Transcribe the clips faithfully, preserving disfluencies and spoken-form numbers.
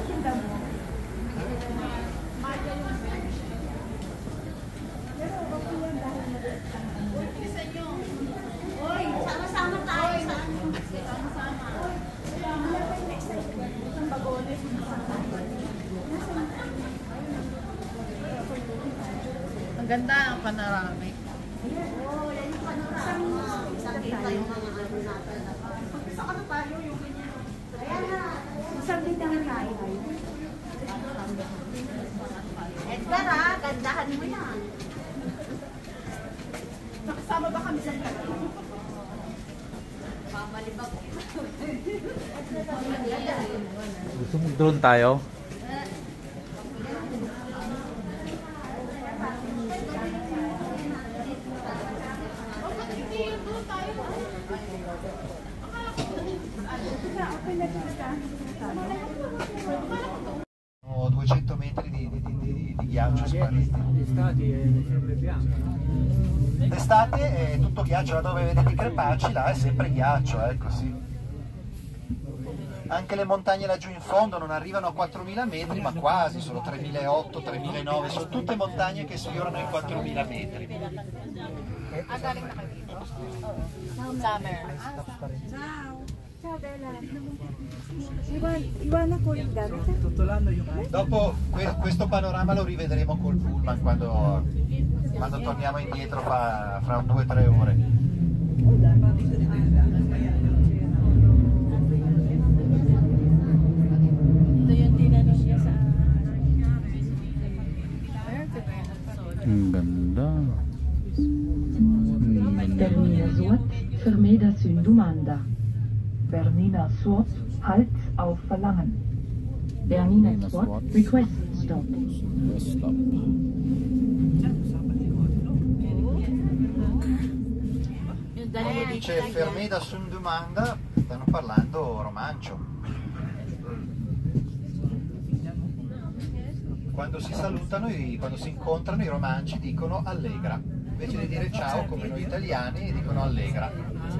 Ang ganda ang panoramic. Oo, yan yung panoramic. Nakita yung mga ano natin. Sa ano tayo yung ganyan. Ayan na. Isang dito na tayo. Edgar ha, gandahan mo yan. Nakasama ba kami sa kanya? Pamalibag. Gusto mo drone tayo? duecento metri di, di, di, di ghiaccio spariti. D'estate è sempre bianco. D'estate è tutto ghiaccio, là dove vedete i crepacci là è sempre ghiaccio, ecco sì. Anche le montagne laggiù in fondo non arrivano a quattromila metri, ma quasi, sono tremilaottocento, tremilanovecento, sono tutte montagne che sfiorano i quattromila metri. Ah, galing na kayo dito? Summer. Ciao. Ciao Bella. Iwan, iwan ako yung gamit. Tutto l'anno io Dopo que questo panorama lo rivedremo col pullman quando, quando torniamo indietro fra, fra due o tre ore. Ito yung tinanong niya sa... Ang ganda. Bernina Suot, Vermeda Sundumanda. Bernina Suot, Halt auf Verlangen. Bernina Suot, Request Stop. Stop. Quando dice Vermeda Sundumanda stanno parlando romancio. Quando si salutano, quando si incontrano i romanci dicono allegra. Invece di dire ciao come noi italiani dicono allegra.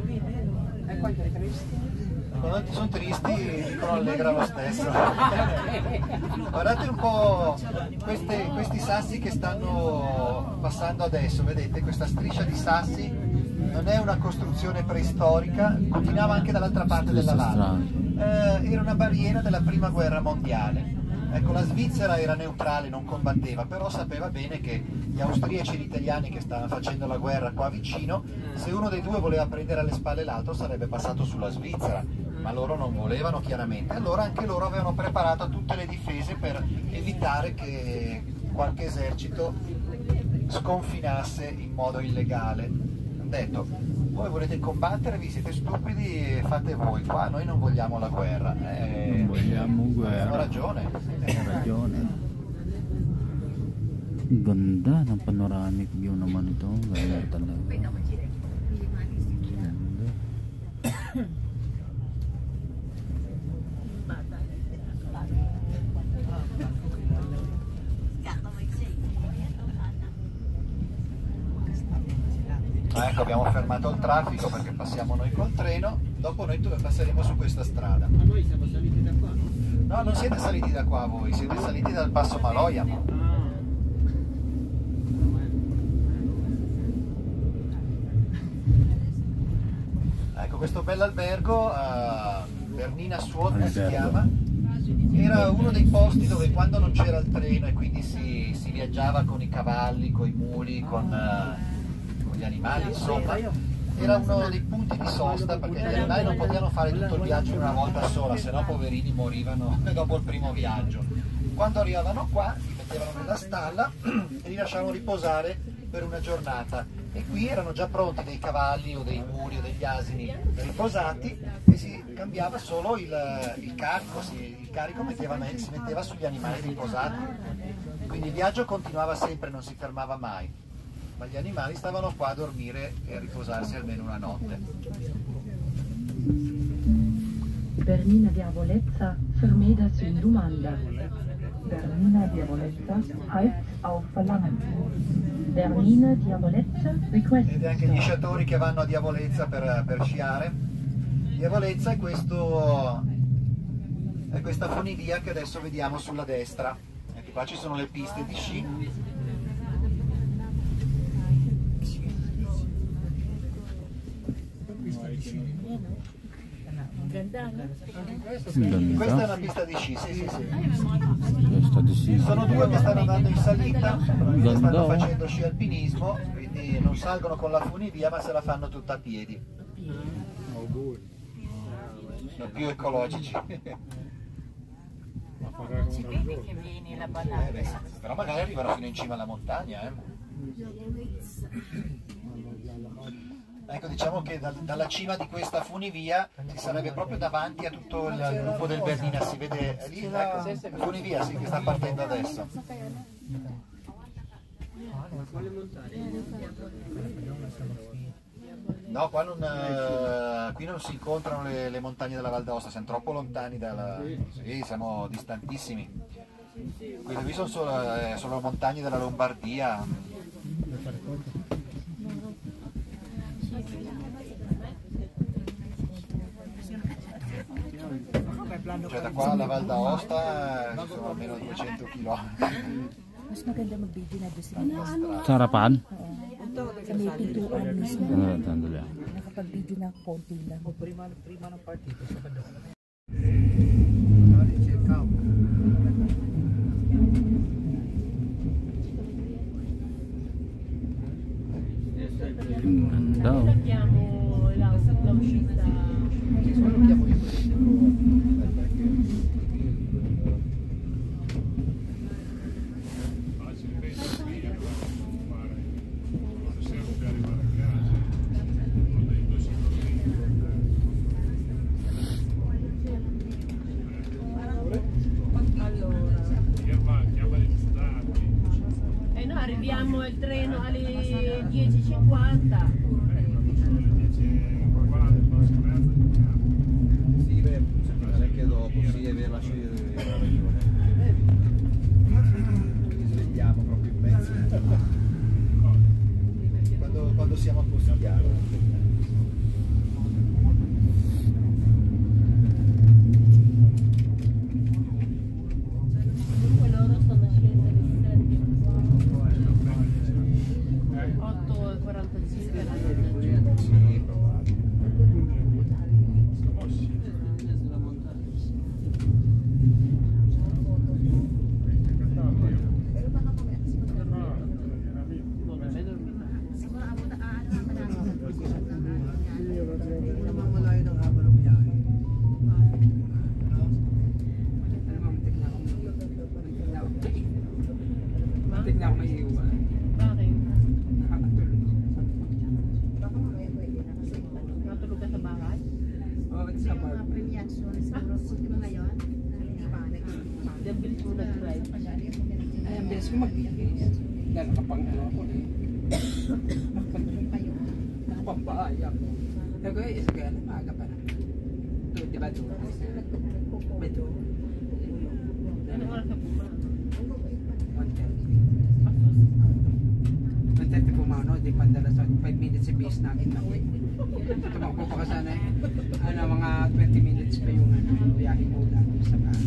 Quando sono tristi dicono allegra lo stesso. Guardate un po' queste, questi sassi che stanno passando adesso, vedete questa striscia di sassi non è una costruzione preistorica, continuava anche dall'altra parte della valle. Eh, era una barriera della prima guerra mondiale. Ecco, la Svizzera era neutrale, non combatteva, però sapeva bene che gli austriaci e gli italiani che stavano facendo la guerra qua vicino, se uno dei due voleva prendere alle spalle l'altro sarebbe passato sulla Svizzera, ma loro non volevano chiaramente. Allora anche loro avevano preparato tutte le difese per evitare che qualche esercito sconfinasse in modo illegale. Hanno detto: voi volete combattere, vi siete stupidi, fate voi, qua noi non vogliamo la guerra. Eh, Non vogliamo guerra. Hanno ragione. Hanno ragione. Ganda ng panoramic view naman ito. Ganda talaga. Ganda. Ecco, abbiamo fermato il traffico perché passiamo noi col treno, dopo noi passeremo su questa strada. Ma noi siamo saliti da qua? No, non siete saliti da qua voi, siete saliti dal Passo Maloja. Ecco, questo bell'albergo, uh, Bernina Suot si chiama, era uno dei posti dove quando non c'era il treno e quindi si, si viaggiava con i cavalli, con i muli, con... Uh, gli animali, insomma, era uno dei punti di sosta perché gli animali non potevano fare tutto il viaggio in una volta sola, se no poverini morivano dopo il primo viaggio. Quando arrivavano qua li mettevano nella stalla e li lasciavano riposare per una giornata, e qui erano già pronti dei cavalli o dei muri o degli asini riposati e si cambiava solo il, il carico, si, il carico metteva, si metteva sugli animali riposati, quindi il viaggio continuava sempre, non si fermava mai. Ma gli animali stavano qua a dormire e a riposarsi almeno una notte. Bernina Diavolezza, Vermeda Sundumanda. Bernina Diavolezza, Halt auf Verlangen. Bernina Diavolezza, Request Vedete anche gli Stop. sciatori che vanno a Diavolezza per, per sciare. Diavolezza è questo è questa funivia che adesso vediamo sulla destra. Ecco, qua ci sono le piste di sci. Ganda. Questa è una pista di sci, sì, sì, sì. Questa di Ci sì. sono due che stanno andando in salita, che stanno Ganda. facendo sci alpinismo, quindi non salgono con la funivia ma se la fanno tutta a piedi. Sono più ecologici. Ci vedi che vieni la Eh, banana? beh, però magari arrivano fino in cima alla montagna. Eh. Ecco, diciamo che da- dalla cima di questa funivia si sarebbe proprio davanti a tutto il gruppo del Bernina, si vede lì, ecco, la funivia sì, che sta partendo adesso. No, qua non, eh, qui non si incontrano le, le montagne della Val d'Aosta, siamo troppo lontani dalla... Sì, siamo distantissimi. Quelle qui sono solo, eh, solo montagne della Lombardia. Cioè da qua alla Val d'Aosta ci sono almeno duecento chilometri. Mas maganda mag-video na doon sila. Sa harapan? Sa may pintuan mismo. Ah, sandali. Nakapag-video na konti lang. Prima, prima ng partito sa kadok. Ganda. Oh. Chiamo la l'uscita. Eh no, arriviamo il treno alle dieci e cinquanta. Sì, beh, non è che dopo, sì, è vero, lascio io la ragione. Ci svegliamo proprio in mezzo. Quando, quando siamo a Postigliano. Loro sono scese alle otto e quarantacinque. Sì, probabile. Namamalayo ng haba ng biyahe. Matik na ako may iwan. Bakit? Nakakatulog. Natulog ka sa bahay? Oo, it's sa bar. Then bilis mo nag-drive. Ay, ang bilis ko mag-bihis. Dahil nakapang-ano ako eh. Nakapampaaya ko. Sabi ko, eh, isa kaya na maaga pa na. Ito, di ba ito? Ito. Ano oras ka pumunta? one thirty. one thirty pumano, di pandala sa five minutes si base natin na uwi. Tumakbo pa ka sana eh. Ano, mga twenty minutes pa yung ano, yung biyahe mo lang sa bahay.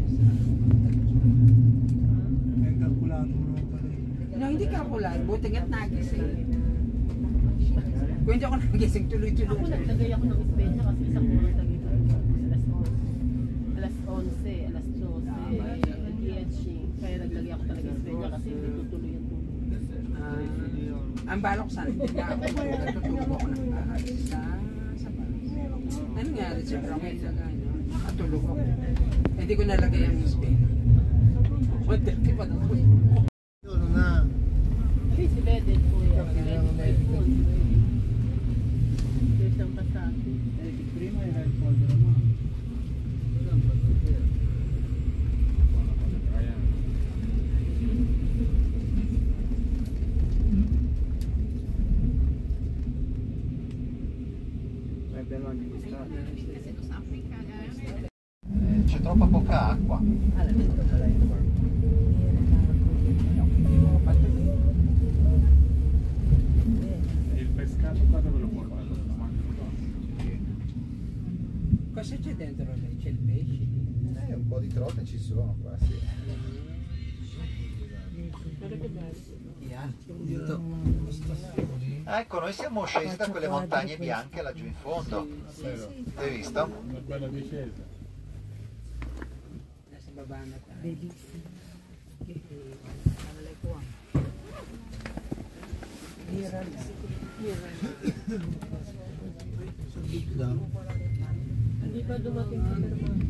May kalkulato naman pala eh. No, hindi kalkulan. Buti nga't nagising. Kung hindi ako nagising, tuloy-tuloy. Ako naglagay ako ng ispecha kasi isang oras lagi ito. Alas onse, alas dose, dietching. Kaya naglagay ako talaga ispecha kasi hindi tutuloy yung tulog. Ah, ang balok sana, hindi nga ako natutulog ako ng bahay sa sa bahay. Ano nangyari sa Brangay sa ganyan? Natulog ako. Hindi ko nalagay ang ispecha. What the heck pa daw? Ano na? Please ready po yan. Ready po yung phone. There's some pasati. Prima era il polvere, no? Eh, c'è troppa poca acqua. Il pescato qua dove lo portano? Cosa c'è dentro lei? C'è il pesce? Eh, trote ci sono qua, sì. Ecco, noi siamo scesi da quelle montagne bianche laggiù in fondo. Hai visto? Una bella discesa. Bellissimo. Hindi pa dumating sa Termo.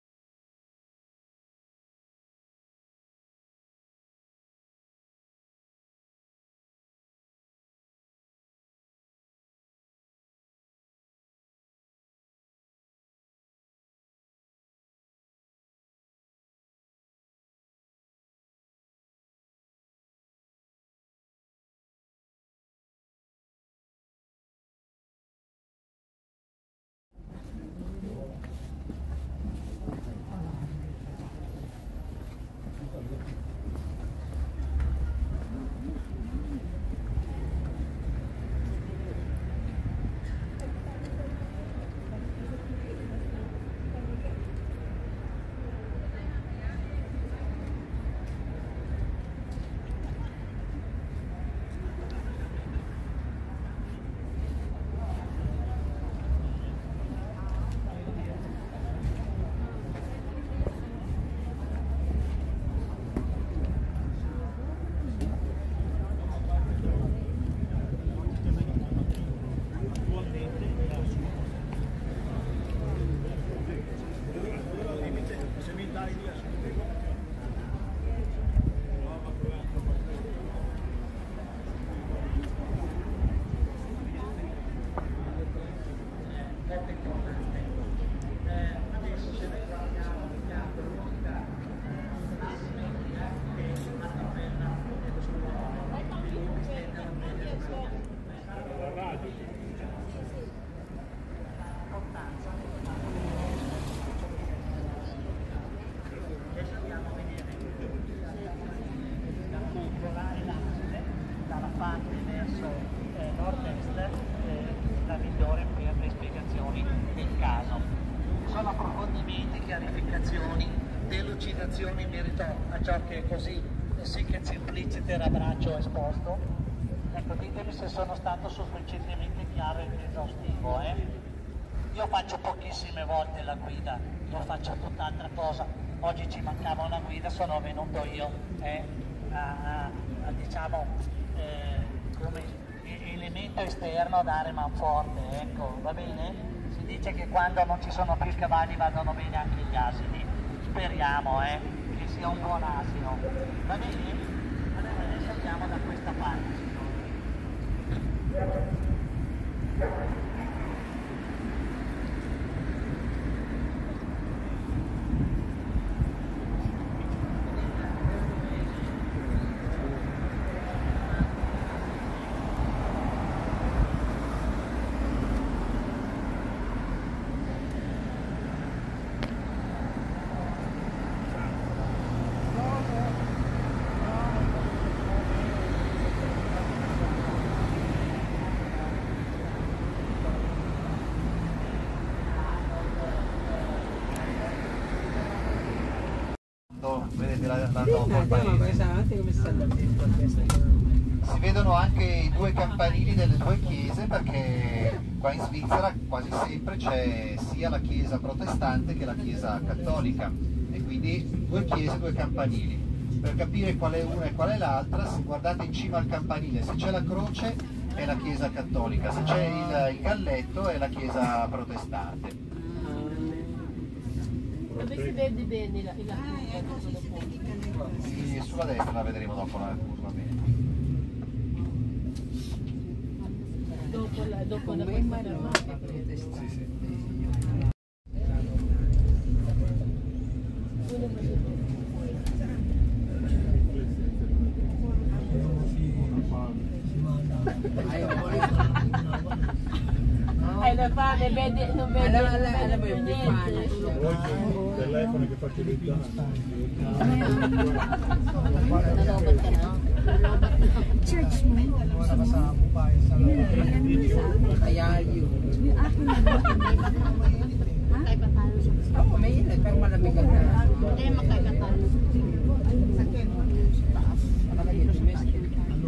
Delucidazioni in merito a ciò che è così sic et simpliciter abbraccio esposto. Ecco, ditemi se sono stato sufficientemente chiaro ed esaustivo. Eh? Io faccio pochissime volte la guida, io faccio tutt'altra cosa. Oggi ci mancava una guida, sono venuto io eh, a, a, a diciamo eh, come elemento esterno a dare manforte, ecco, va bene? Si dice che quando non ci sono più i cavalli vanno bene anche gli asini. Speriamo eh, che sia un buon asino. Va bene? Allora adesso andiamo da questa parte, signori. Vedete la, la dopo il paese. Si vedono anche i due campanili delle due chiese, perché qua in Svizzera quasi sempre c'è sia la chiesa protestante che la chiesa cattolica, e quindi due chiese, due campanili. Per capire qual è una e qual è l'altra, se guardate in cima al campanile, se c'è la croce è la chiesa cattolica, se c'è il, il galletto è la chiesa protestante. Dove si vede bene la, la sì, sulla destra la vedremo dopo la curva bene. Dopo la, dopo la fermata. Sì, sì. Hai la fame, vede, non vede, Allora, non allora, vede più allora, niente. Oggi telefono che faccio lontano. Nalobat ka na? Church mo. Kaya yun. Yung akin na ba? Ha? Ay, patalo sa Oo, may init, pero malamig ang na. Hindi makaiba tayo. Nakalagay domestic.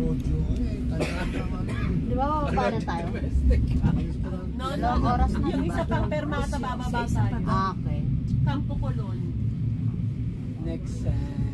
Di ba bababa na tayo? No, no, Ilang oras na yung ba? isa pang permata bababa tayo. Ah, okay. Campo Colon. Next, uh,